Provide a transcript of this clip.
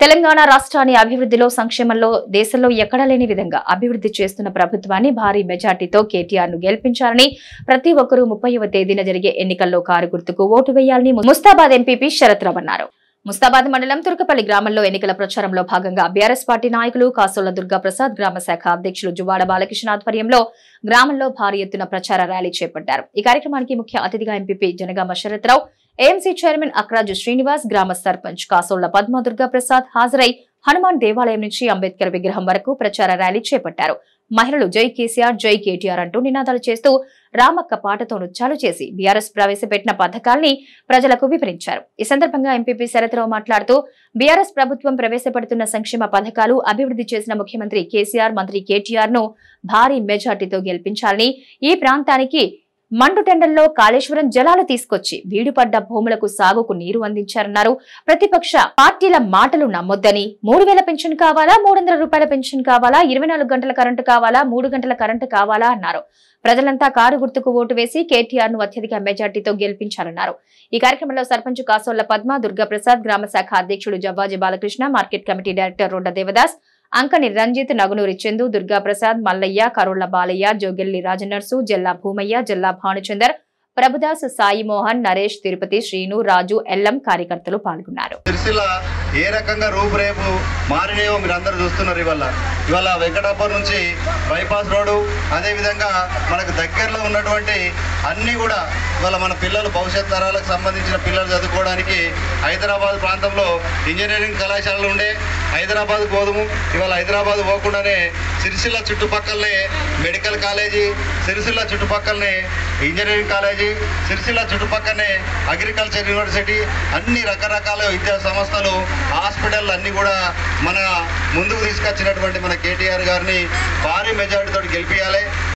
తెలంగాణ రాష్ట్రాన్ని అభివృద్ధిలో సంక్షేమంలో దేశంలో ఎక్కడా లేని విధంగా అభివృద్ధి చేస్తున్న ప్రభుత్వాన్ని భారీ మెజార్టీతో కేటీఆర్ ను గెలిపించాలని ప్రతి ఒక్కరూ 30వ తేదీన జరిగే ఎన్నికల్లో కారు గుర్తుకు ఓటు వేయాలని ముస్తాబాద్ ఎంపీపీ శరత్ రావు అన్నారు. ముస్తాబాద్ మండలం తుర్కపల్లి గ్రామంలో ఎన్నికల ప్రచారంలో భాగంగా బీఆర్ఎస్ పార్టీ నాయకులు కాసోళ్ల దుర్గాప్రసాద్, గ్రామ శాఖ అధ్యక్షులు జువాడ బాలకృష్ణ ఆధ్వర్యంలో గ్రామంలో భారీ ఎత్తున ప్రచార ర్యాలీ చేపట్టారు. ఈ కార్యక్రమానికి ముఖ్య అతిథిగా MPP Janagama Sharath Rao, AMC chairman Akraju Srinivas, గ్రామ సర్పంచ్ కాసోళ్ల పద్మ దుర్గాప్రసాద్ హాజరై హనుమాన్ దేవాలయం నుంచి అంబేద్కర్ విగ్రహం వరకు ప్రచార ర్యాలీ చేపట్టారు. మహిళలు జై కేసీఆర్, జై కేటీఆర్ అంటూ నినాదాలు చేస్తూ రామక్క పాటతో నృత్యాలు చేసి బీఆర్ఎస్ ప్రవేశపెట్టిన పథకాల్ని ప్రజలకు వివరించారు. ఈ సందర్భంగా ఎంపీపీ శరత్ రావు మాట్లాడుతూ బీఆర్ఎస్ ప్రభుత్వం ప్రవేశపెడుతున్న సంక్షేమ పథకాలు, అభివృద్ధి చేసిన ముఖ్యమంత్రి కేసీఆర్, మంత్రి కేటీఆర్ ను భారీ మెజార్టీతో గెలిపించాలని, ఈ ప్రాంతానికి మండుటెండల్లో కాళేశ్వరం జలాలు తీసుకొచ్చి వీడుపడ్డ భూములకు సాగుకు నీరు అందించారన్నారు. ప్రతిపక్ష పార్టీల మాటలు నమ్మొద్దని, 3000 పెన్షన్ కావాలా, 300 రూపాయల పెన్షన్ కావాలా, 24 గంటల కరెంటు కావాలా, 3 గంటల కరెంటు కావాలా అన్నారు. ప్రజలంతా కారు గుర్తుకు ఓటు వేసి కేటీఆర్ ను అత్యధిక మెజార్టీతో గెలిపించాలన్నారు. ఈ కార్యక్రమంలో సర్పంచ్ కాసోళ్ల పద్మ, దుర్గాప్రసాద్, గ్రామ శాఖ అధ్యక్షుడు Javvaji Balakrishna, market committee director Rodda Devadas, Ankani Ranjith, Nagunuri Chandu, Durgaprasad, Mallaiah, Karolla Balaiah, Jogelli Rajanarsu, Jalla Bhumaiah, Jalla Bhanuchander, Prabhudas, Sai Mohan, Naresh, Tirupati, Srinu, Raju, Ellam కార్యకర్తలు పాల్గొన్నారు. ఏ రకంగా రూపురేపు మారినేవో మీరు అందరూ చూస్తున్నారు. ఇవాళ వెంకటాపురం నుంచి బైపాస్ రోడ్డు, అదేవిధంగా మనకు దగ్గరలో ఉన్నటువంటి అన్నీ కూడా ఇవాళ మన పిల్లలు భవిష్యత్ తరాలకు సంబంధించిన పిల్లలు చదువుకోవడానికి హైదరాబాద్ ప్రాంతంలో ఇంజనీరింగ్ కళాశాలలు ఉండే హైదరాబాద్ పోదుము. ఇవాళ హైదరాబాద్ పోకుండానే సిరిసిల్ల చుట్టుపక్కలనే మెడికల్ కాలేజీ, సిరిసిల్ల చుట్టుపక్కలనే ఇంజనీరింగ్ కాలేజీ, సిరిసిల్ల చుట్టుపక్కనే అగ్రికల్చర్ యూనివర్సిటీ, అన్ని రకరకాల విద్యా సంస్థలు, హాస్పిటల్ అన్నీ కూడా మన ముందుకు తీసుకొచ్చినటువంటి మన కేటీఆర్ గారిని భారీ మెజారిటీతో గెలిపించాలి.